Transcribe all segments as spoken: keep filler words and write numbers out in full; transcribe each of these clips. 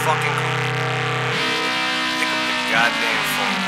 fucking cool. Pick up the goddamn phone.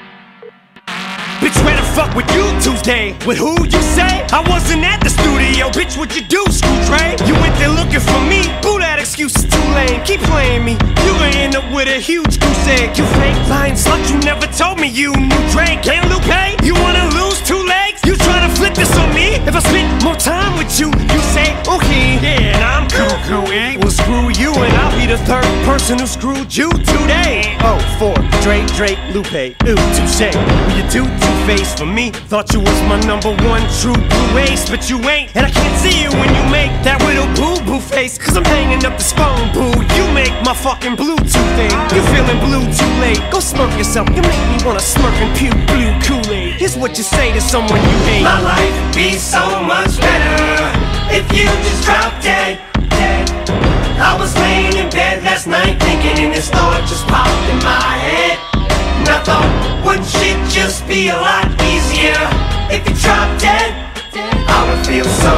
Bitch, where the fuck were you Tuesday? With who you say? I wasn't at the studio, bitch, what you do, Screw Trey? You went there looking for me, boo, that excuse is too lame. Keep playing me, you gon' end up with a huge goose egg. You fake lying slut, you never told me you knew Drake and Lupe. You wanna lose two legs? You tryna flip this on me? If I spend more time with you, you say, okay, yeah, and I'm cool, cool, eh? Well, screw you, and I'll be the third person who screwed you today. Oh, four, Drake, Drake, Lupe, ooh, touche. You do two-face for me, thought you was my number one true blue ace, but you ain't, and I can't see you when you make that little boo-boo face, cause I'm hanging up this phone, boo. You make my fucking Bluetooth thing. You feeling blue too late, go smirk yourself. You make me wanna smirk and puke blue Kool-Aid. Here's what you say to someone you hate: my life be so much better if you just drop dead, dead. I was laying in bed last night thinking, and this thought just popped in my head. And I thought, wouldn't shit just be a lot easier if you dropped dead? I would feel so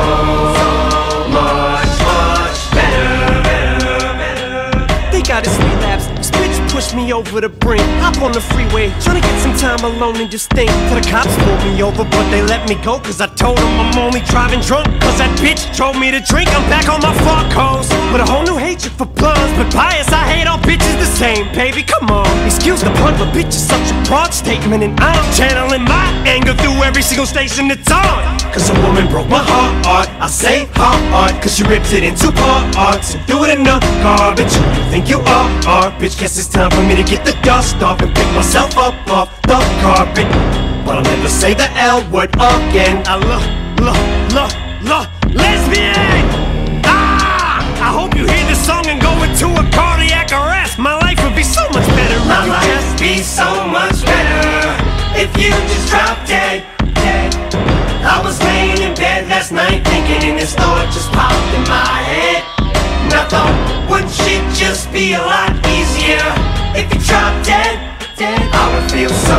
much, much better, better, better. They got his relapse. This bitch pushed me over the brink. Hop on the freeway, tryna get some time alone and just think. Till the cops pulled me over, but they let me go, cause I told them I'm only driving drunk. Cause that bitch told me to drink. I'm back on my fuck hoes with a whole new hatred for blondes, but bias, I hate all bitches the same, baby, come on. Excuse the pun, but bitch is such a broad statement, and I'm channeling my anger through every single station that's on. Cause a woman broke my heart, I say heart, cause she ripped it into parts and threw it in the garbage. Who you think you are, are? Bitch, guess it's time for me to get the dust off and pick myself up off the carpet. But I'll never say the L word again. I love, love, love, love, lesbian! Ah! I hope you hear this song and go into a cardiac arrest. My life would be so much better if My you life just be so much better if you just drop dead, dead. I was laying in bed last night thinking, and this thought just popped in my head. And I thought, wouldn't shit just be a lot easier if you dropped dead, dead? I would feel so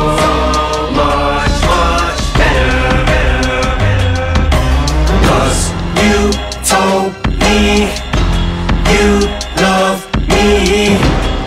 much, much better, better, better. Cause you told me you love me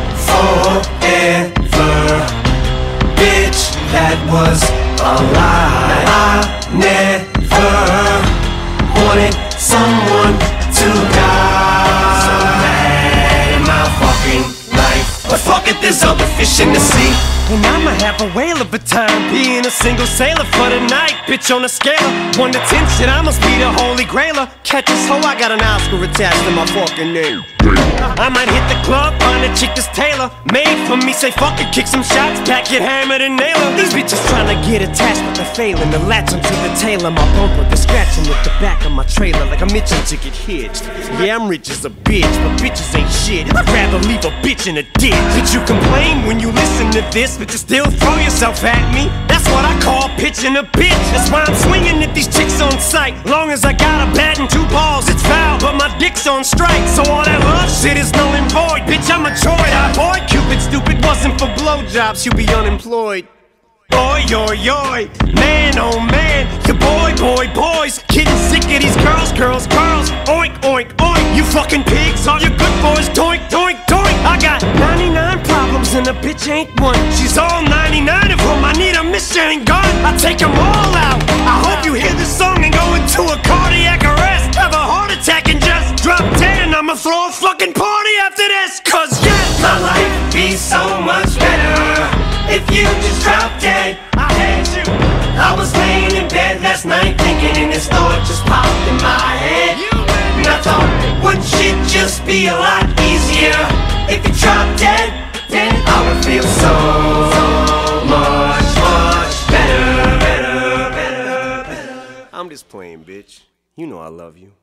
forever. Bitch, that was a lie. I never wanted someone to die so bad in my fucking life. But fuck it, there's other fish in the sea. And I'ma have a whale of a time being a single sailor for the night. Bitch, on a scale of one to ten, shit, I must be the holy grailer. Catch this hoe, I got an Oscar attached to my fucking name. I might hit the club, find a chick that's tailor made for me, say fuck it, kick some shots, pack it, hammer and nail her. These bitches tryna get attached, but they're failing to latch onto the tail of my bumper. They're scratching at the back of my trailer like I'm itching to get hitched. Yeah, I'm rich as a bitch, but bitches ain't shit. I'd rather leave a bitch in a ditch. Bitch, you complain when you listen to this, but you still throw yourself at me. That's what I call pitching a bitch. That's why I'm swinging at these chicks on sight. Long as I got a bat and two balls, it's foul, but my dick's on strike. So all that love shit is null and void. Bitch, I'm a droid. I boy, Cupid stupid wasn't for blowjobs, you'd be unemployed. Oi, oi, oi, man, oh man, your boy, boy, boys, getting sick of these girls, girls, girls. Oink, oink, oink, you fucking pigs, all your good boys, doink, doink, doink. I got ninety-nine problems and a bitch ain't one. She's all ninety-nine of them, I need a machine gun. I take them all out. I hope you hear this song and go into a cardiac arrest, have a heart attack and just drop dead, and I'ma throw a fucking party after this. Cause yes, my life be so much better if you just drop dead. I hate you. I was laying in bed last night thinking, and this thought just popped in my head. And I thought, wouldn't shit just be a lot easier if you dropped dead, dead? I would feel so much, much better, better, better, better. I'm just playing, bitch. You know I love you.